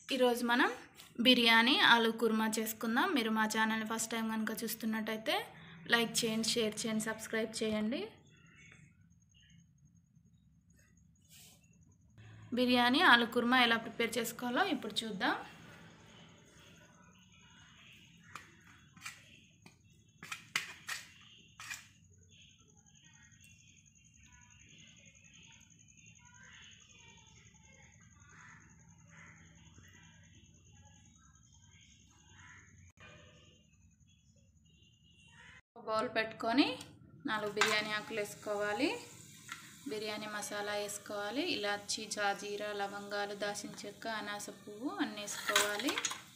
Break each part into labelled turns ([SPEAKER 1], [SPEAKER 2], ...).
[SPEAKER 1] ఈరోజు మనం బిర్యానీ ఆలూ కుర్మా చేసుకుందాం. మీరు మా ఛానల్ని ఫస్ట్ టైం కనుక చూస్తున్నట్టయితే లైక్ చేయండి, షేర్ చేయండి, సబ్స్క్రైబ్ చేయండి. బిర్యానీ ఆలూ కుర్మా ఎలా ప్రిపేర్ చేసుకోవాలో ఇప్పుడు చూద్దాం. బౌల్ పెట్టుకొని 4 బిర్యానీ ఆకులు వేసుకోవాలి. బిర్యానీ మసాలా వేసుకోవాలి. ఇలాచి, జాజీరా, లవంగాలు, దాల్చిన చెక్క, అనాస పువ్వు అన్నీ వేసుకోవాలి.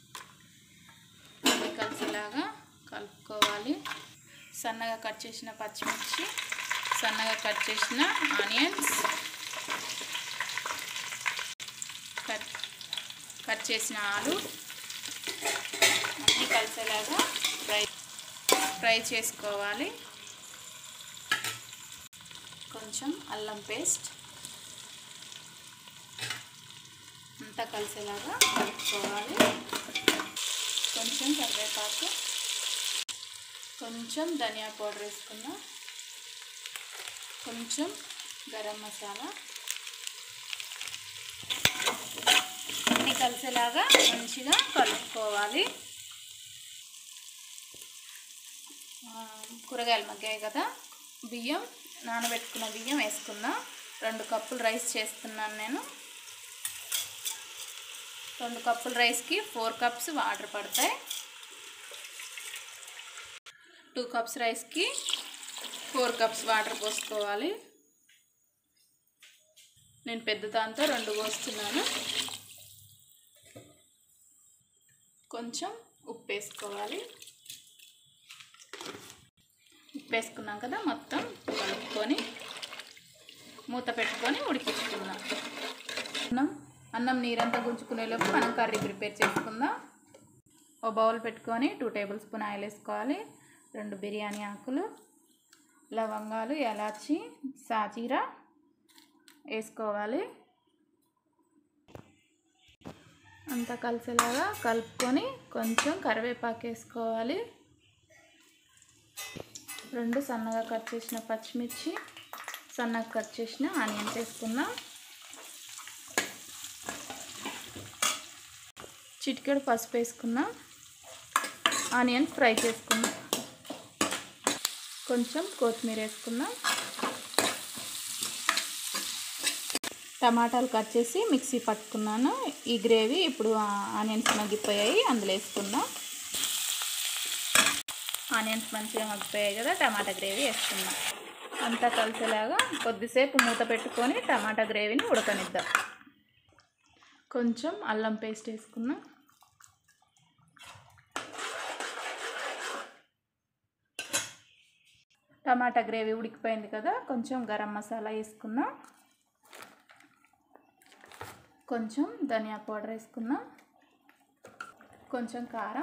[SPEAKER 1] అన్నీ కలిసేలాగా కలుపుకోవాలి. సన్నగా కట్ చేసిన పచ్చిమిర్చి, సన్నగా కట్ చేసిన ఆనియన్స్, కట్ చేసిన ఆలు అన్నీ కలిసేలాగా ఫ్రై చేసుకోవాలి. కొంచెం అల్లం పేస్ట్ అంతా కలిసేలాగా కలుపుకోవాలి. కొంచెం కరివేపాకు, కొంచెం ధనియా పౌడర్ వేసుకుందాం, కొంచెం గరం మసాలా అన్నీ కలిసేలాగా మంచిగా కలుపుకోవాలి. కూరగాయలు మగ్గాయి కదా, బియ్యం నానబెట్టుకున్న బియ్యం వేసుకుందాం. 2 కప్పులు రైస్ చేస్తున్నాను నేను. 2 కప్పుల రైస్కి 4 కప్స్ వాటర్ పడతాయి. 2 కప్స్ రైస్కి 4 కప్స్ వాటర్ పోసుకోవాలి. నేను పెద్ద దాంతో 2 పోస్తున్నాను. కొంచెం ఉప్పు వేసుకోవాలి. వేసుకున్నాం కదా, మొత్తం కలుపుకొని మూత పెట్టుకొని ఉడికించుకుందాం. అన్నం నీరంతా గుంజుకునేలోపు మనం కర్రీ ప్రిపేర్ చేసుకుందాం. ఓ బౌల్ పెట్టుకొని 2 టేబుల్ స్పూన్ ఆయిల్ వేసుకోవాలి. 2 బిర్యానీ ఆకులు, లవంగాలు, యాలాచి, సాజీరా వేసుకోవాలి. అంతా కలిసేలాగా కలుపుకొని కొంచెం కరివేపాకు వేసుకోవాలి. 2 సన్నగా కట్ చేసిన పచ్చిమిర్చి, సన్నగా కట్ చేసిన ఆనియన్స్ వేసుకుందాం. చిటికెడు పసుపు వేసుకుందాం. ఆనియన్స్ ఫ్రై చేసుకుందాం. కొంచెం కొత్తిమీర వేసుకుందాం. టమాటాలు కట్ చేసి మిక్సీ పట్టుకున్నాను. ఈ గ్రేవీ ఇప్పుడు ఆనియన్స్ మగ్గిపోయాయి, అందులో వేసుకుందాం. ఆనియన్స్ మంచిగా మగ్గిపోయాయి కదా, టమాటా గ్రేవీ వేసుకుందాం. అంతా కలిసేలాగా కొద్దిసేపు మూత పెట్టుకొని టమాటా గ్రేవీని ఉడకనిద్దాం. కొంచెం అల్లం పేస్ట్ వేసుకుందాం. టమాటా గ్రేవీ ఉడికిపోయింది కదా, కొంచెం గరం మసాలా వేసుకుందాం. కొంచెం ధనియా పౌడర్ వేసుకుందాం. కొంచెం కారం,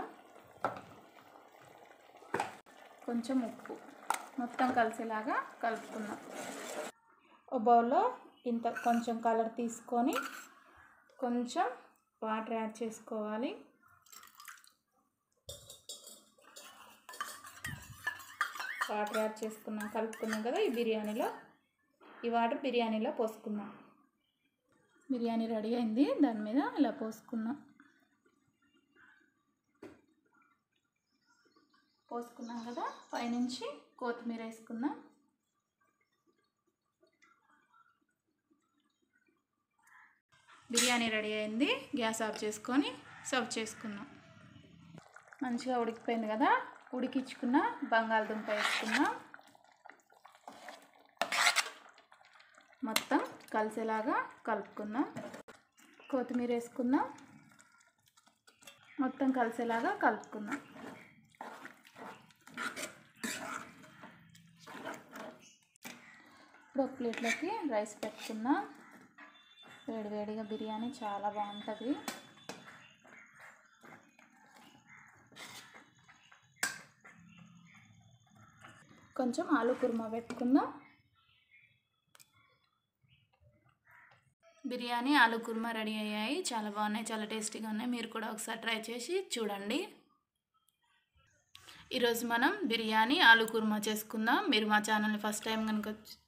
[SPEAKER 1] కొంచెం ఉప్పు, మొత్తం కలిసేలాగా కలుపుకుందాం. ఒక బౌల్లో ఇంత కొంచెం కలర్ తీసుకొని కొంచెం వాటర్ యాడ్ చేసుకోవాలి. వాటర్ యాడ్ చేసుకున్నాం, కలుపుకున్నాం కదా. ఈ వాటర్ బిర్యానీలో పోసుకుందాం. బిర్యానీ రెడీ అయింది, దాని మీద ఇలా పోసుకున్నాం. పోసుకున్నాం కదా, పైనుంచి కొత్తిమీర వేసుకుందాం. బిర్యానీ రెడీ అయింది. గ్యాస్ ఆఫ్ చేసుకొని సర్వ్ చేసుకుందాం. మంచిగా ఉడికిపోయింది కదా, ఉడికించుకున్న బంగాళదుంప వేసుకుందాం. మొత్తం కలిసేలాగా కలుపుకుందాం. కొత్తిమీర వేసుకుందాం. మొత్తం కలిసేలాగా కలుపుకుందాం. ఇప్పుడు ఒక ప్లేట్లోకి రైస్ పెట్టుకుందాం. వేడివేడిగా బిర్యానీ చాలా బాగుంటుంది. కొంచెం ఆలూ కుర్మా పెట్టుకుందాం. బిర్యానీ ఆలు కుర్మా రెడీ అయ్యాయి. చాలా బాగున్నాయి, చాలా టేస్టీగా ఉన్నాయి. మీరు కూడా ఒకసారి ట్రై చేసి చూడండి. ఈరోజు మనం బిర్యానీ ఆలు కుర్మా చేసుకుందాం. మీరు మా ఛానల్ని ఫస్ట్ టైం కనుక